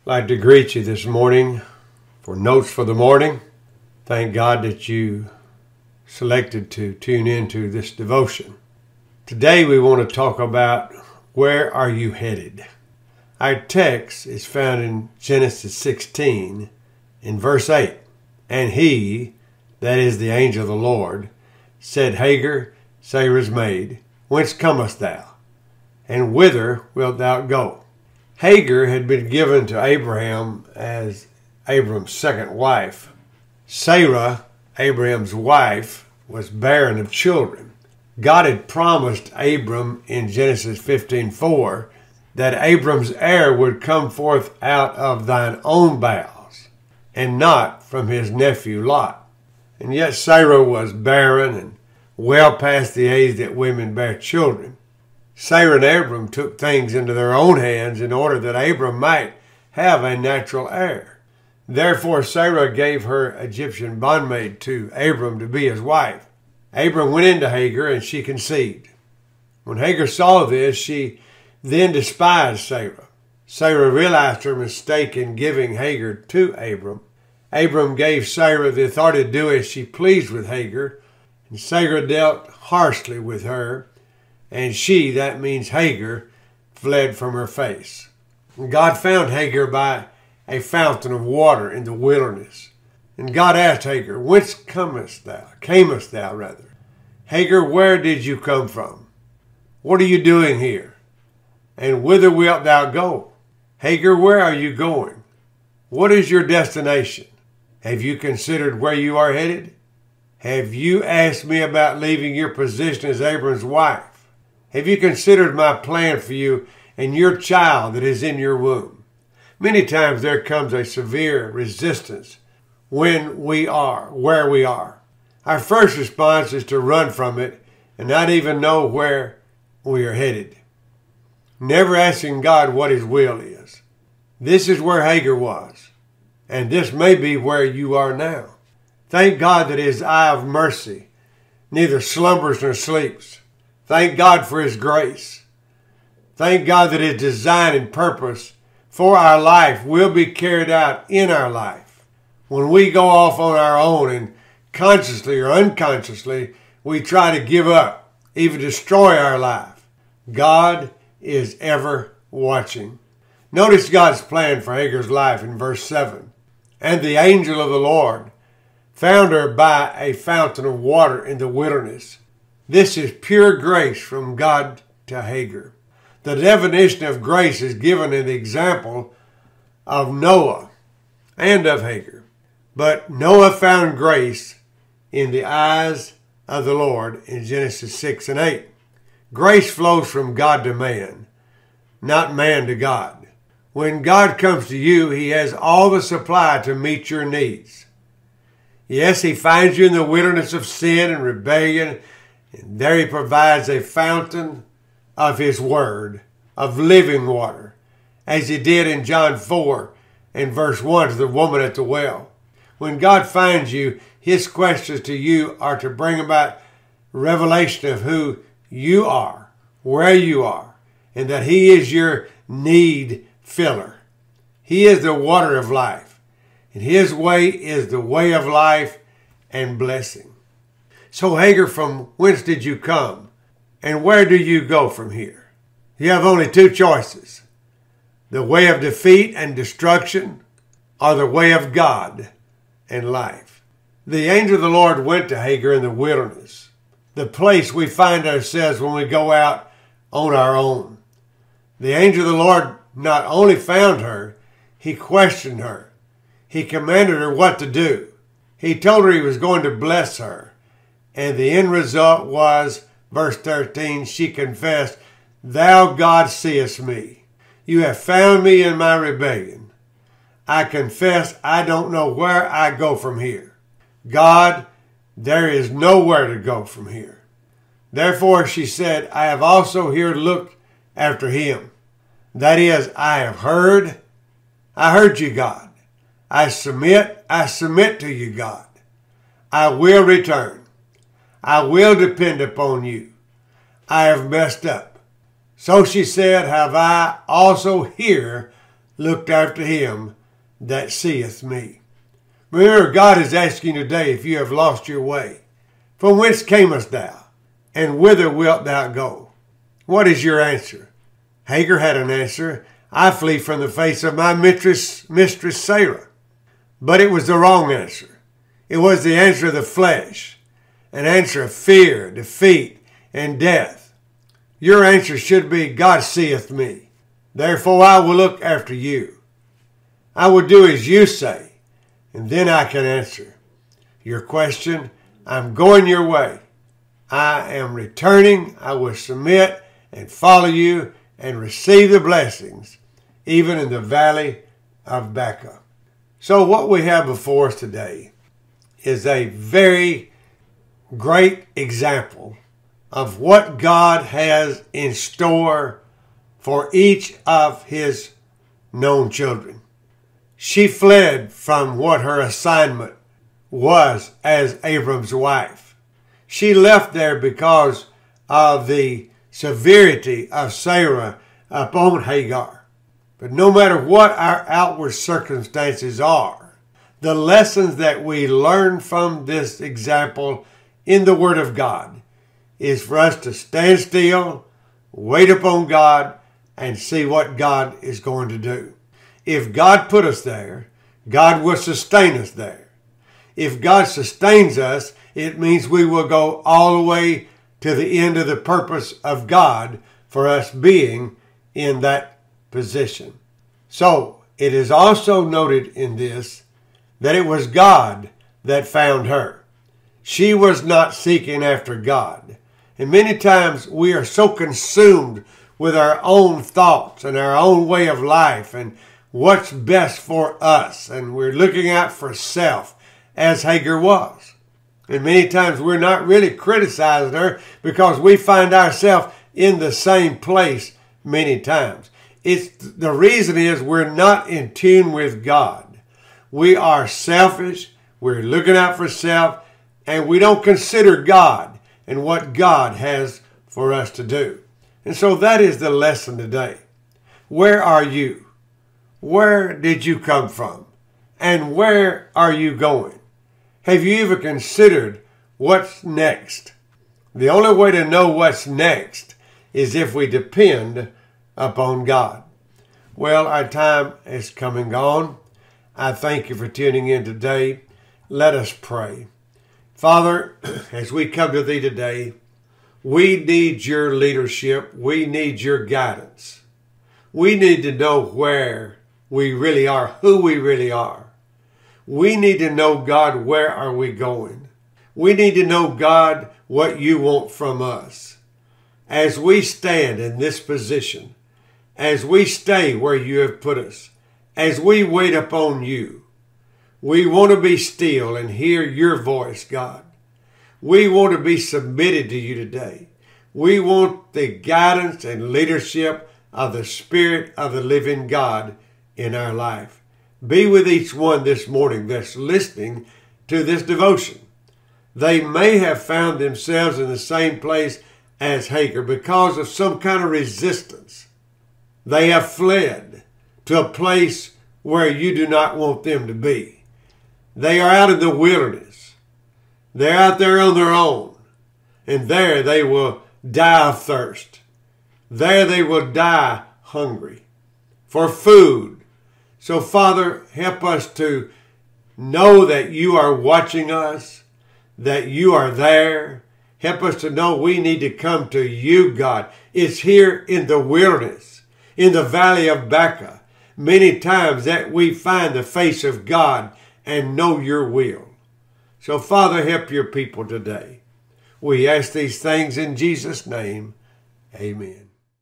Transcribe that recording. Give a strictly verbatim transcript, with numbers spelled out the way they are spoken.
I'd like to greet you this morning for Notes for the Morning. Thank God that you selected to tune into this devotion. Today we want to talk about where are you headed? Our text is found in Genesis sixteen in verse eight. And he, that is the angel of the Lord, said, Hagar, Sarah's maid, whence comest thou? And whither wilt thou go? Hagar had been given to Abraham as Abram's second wife. Sarah, Abraham's wife, was barren of children. God had promised Abram in Genesis fifteen four that Abram's heir would come forth out of thine own bowels, and not from his nephew Lot. And yet Sarah was barren and well past the age that women bear children. Sarah and Abram took things into their own hands in order that Abram might have a natural heir. Therefore Sarah gave her Egyptian bondmaid to Abram to be his wife. Abram went into Hagar, and she conceived. When Hagar saw this, she then despised Sarah. Sarah realized her mistake in giving Hagar to Abram. Abram gave Sarah the authority to do as she pleased with Hagar, and Sarah dealt harshly with her, and she, that means Hagar, fled from her face. God found Hagar by a fountain of water in the wilderness. And God asked Hagar, whence comest thou? Camest thou, rather? Hagar, where did you come from? What are you doing here? And whither wilt thou go? Hagar, where are you going? What is your destination? Have you considered where you are headed? Have you asked me about leaving your position as Abram's wife? Have you considered my plan for you and your child that is in your womb? Many times there comes a severe resistance when we are where we are. Our first response is to run from it and not even know where we are headed, never asking God what his will is. This is where Hagar was, and this may be where you are now. Thank God that his eye of mercy neither slumbers nor sleeps. Thank God for his grace. Thank God that his design and purpose for our life will be carried out in our life. When we go off on our own and consciously or unconsciously we try to give up, even destroy our life, God is ever watching. Notice God's plan for Hagar's life in verse seven. And the angel of the Lord found her by a fountain of water in the wilderness. This is pure grace from God to Hagar. The definition of grace is given in the example of Noah and of Hagar. But Noah found grace in the eyes of the Lord in Genesis six and eight. Grace flows from God to man, not man to God. When God comes to you, he has all the supply to meet your needs. Yes, he finds you in the wilderness of sin and rebellion, and there he provides a fountain of his word, of living water, as he did in John four and verse one to the woman at the well. When God finds you, his questions to you are to bring about revelation of who you are, where you are, and that he is your need filler. He is the water of life, and his way is the way of life and blessing. So Hagar, from whence did you come? And where do you go from here? You have only two choices. The way of defeat and destruction, or the way of God and life. The angel of the Lord went to Hagar in the wilderness, the place we find ourselves when we go out on our own. The angel of the Lord not only found her, he questioned her. He commanded her what to do. He told her he was going to bless her. And the end result was, verse thirteen, she confessed, Thou, God, seest me. You have found me in my rebellion. I confess I don't know where I go from here. God, there is nowhere to go from here. Therefore, she said, I have also here looked after him. That is, I have heard. I heard you, God. I submit. I submit to you, God. I will return. I will depend upon you. I have messed up. So she said, have I also here looked after him that seeth me. Remember, God is asking today if you have lost your way. From whence camest thou, and whither wilt thou go? What is your answer? Hagar had an answer. I flee from the face of my mistress, mistress Sarah. But it was the wrong answer. It was the answer of the flesh, an answer of fear, defeat, and death. Your answer should be, God seeth me. Therefore I will look after you. I will do as you say, and then I can answer your question. I'm going your way. I am returning. I will submit and follow you and receive the blessings, even in the valley of Baca. So what we have before us today is a very great example of what God has in store for each of his known children. She fled from what her assignment was as Abram's wife. She left there because of the severity of Sarah upon Hagar. But no matter what our outward circumstances are, the lessons that we learn from this example in the Word of God is for us to stand still, wait upon God, and see what God is going to do. If God put us there, God will sustain us there. If God sustains us, it means we will go all the way to the end of the purpose of God for us being in that position. So, it is also noted in this that it was God that found her. She was not seeking after God. And many times we are so consumed with our own thoughts and our own way of life and what's best for us. And we're looking out for self, as Hagar was. And many times we're not really criticizing her because we find ourselves in the same place many times. It's the reason is we're not in tune with God. We are selfish. We're looking out for self, and we don't consider God and what God has for us to do. And so that is the lesson today. Where are you? Where did you come from? And where are you going? Have you ever considered what's next? The only way to know what's next is if we depend upon God. Well, our time is come and gone. I thank you for tuning in today. Let us pray. Father, as we come to thee today, we need your leadership. We need your guidance. We need to know where we really are, who we really are. We need to know, God, where are we going? We need to know, God, what you want from us. As we stand in this position, as we stay where you have put us, as we wait upon you, we want to be still and hear your voice, God. We want to be submitted to you today. We want the guidance and leadership of the Spirit of the living God in our life. Be with each one this morning that's listening to this devotion. They may have found themselves in the same place as Hagar because of some kind of resistance. They have fled to a place where you do not want them to be. They are out in the wilderness. They're out there on their own. And there they will die of thirst. There they will die hungry for food. So, Father, help us to know that you are watching us, that you are there. Help us to know we need to come to you, God. It's here in the wilderness, in the valley of Baca, many times that we find the face of God and know your will. So, Father, help your people today. We ask these things in Jesus' name. Amen.